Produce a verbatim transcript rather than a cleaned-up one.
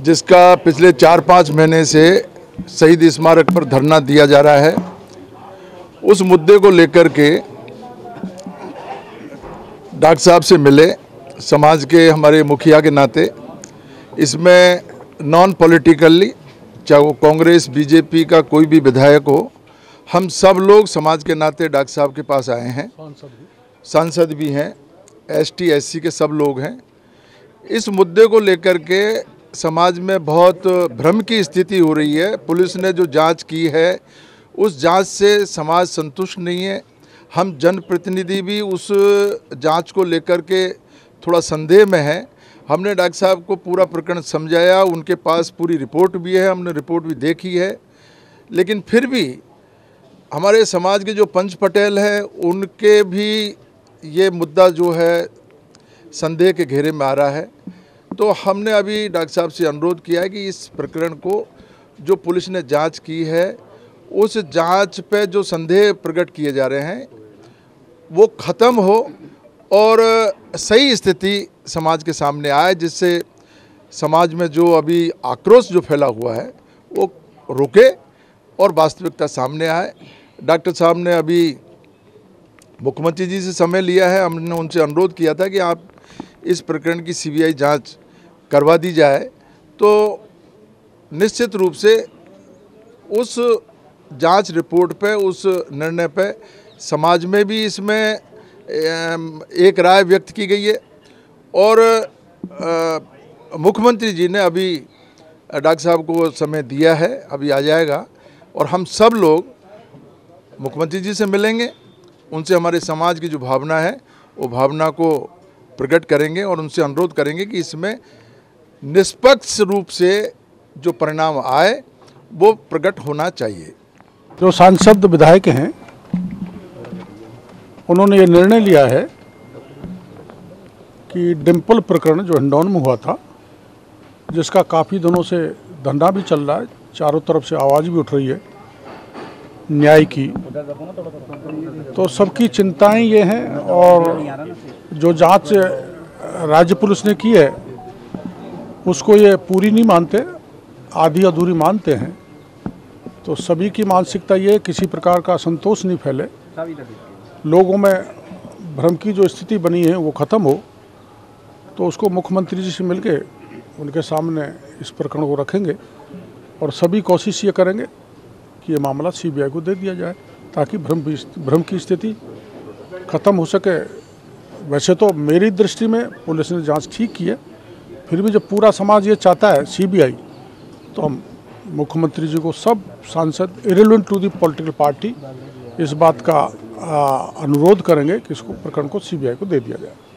जिसका पिछले चार पाँच महीने से शहीद स्मारक पर धरना दिया जा रहा है, उस मुद्दे को लेकर के डॉक्टर साहब से मिले। समाज के हमारे मुखिया के नाते इसमें नॉन पॉलिटिकली, चाहे वो कांग्रेस बीजेपी का कोई भी विधायक हो, हम सब लोग समाज के नाते डॉक्टर साहब के पास आए हैं। सांसद भी हैं, एसटी एससी के सब लोग हैं। इस मुद्दे को लेकर के समाज में बहुत भ्रम की स्थिति हो रही है। पुलिस ने जो जांच की है उस जांच से समाज संतुष्ट नहीं है। हम जनप्रतिनिधि भी उस जांच को लेकर के थोड़ा संदेह में हैं। हमने डॉक्टर साहब को पूरा प्रकरण समझाया, उनके पास पूरी रिपोर्ट भी है, हमने रिपोर्ट भी देखी है, लेकिन फिर भी हमारे समाज के जो पंच पटेल हैं उनके भी ये मुद्दा जो है संदेह के घेरे में आ रहा है। तो हमने अभी डॉक्टर साहब से अनुरोध किया है कि इस प्रकरण को जो पुलिस ने जांच की है उस जांच पे जो संदेह प्रकट किए जा रहे हैं वो ख़त्म हो और सही स्थिति समाज के सामने आए, जिससे समाज में जो अभी आक्रोश जो फैला हुआ है वो रुके और वास्तविकता सामने आए। डॉक्टर साहब ने अभी मुख्यमंत्री जी से समय लिया है। हमने उनसे अनुरोध किया था कि आप इस प्रकरण की सीबीआई जांच करवा दी जाए, तो निश्चित रूप से उस जांच रिपोर्ट पे, उस निर्णय पे समाज में भी इसमें एक राय व्यक्त की गई है। और मुख्यमंत्री जी ने अभी डॉक्टर साहब को समय दिया है, अभी आ जाएगा और हम सब लोग मुख्यमंत्री जी से मिलेंगे, उनसे हमारे समाज की जो भावना है वो भावना को प्रकट करेंगे और उनसे अनुरोध करेंगे कि इसमें निष्पक्ष रूप से जो परिणाम आए वो प्रकट होना चाहिए। जो सांसद विधायक हैं उन्होंने ये निर्णय लिया है कि डिम्पल प्रकरण जो हिंडौन में हुआ था, जिसका काफ़ी दिनों से धंधा भी चल रहा है, चारों तरफ से आवाज़ भी उठ रही है न्याय की, तो सबकी चिंताएं ये हैं और जो जांच राज्य पुलिस ने की है उसको ये पूरी नहीं मानते, आधी अधूरी मानते हैं। तो सभी की मानसिकता ये किसी प्रकार का असंतोष नहीं फैले, लोगों में भ्रम की जो स्थिति बनी है वो ख़त्म हो, तो उसको मुख्यमंत्री जी से मिलके उनके सामने इस प्रकरण को रखेंगे और सभी कोशिश ये करेंगे कि ये मामला सीबीआई को दे दिया जाए ताकि भ्रम भ्रम की स्थिति ख़त्म हो सके। वैसे तो मेरी दृष्टि में पुलिस ने जांच ठीक की है, फिर भी जब पूरा समाज ये चाहता है सीबीआई, तो हम मुख्यमंत्री जी को सब सांसद irrelevant to the political party इस बात का अनुरोध करेंगे कि इसको प्रकरण को सीबीआई को दे दिया जाए।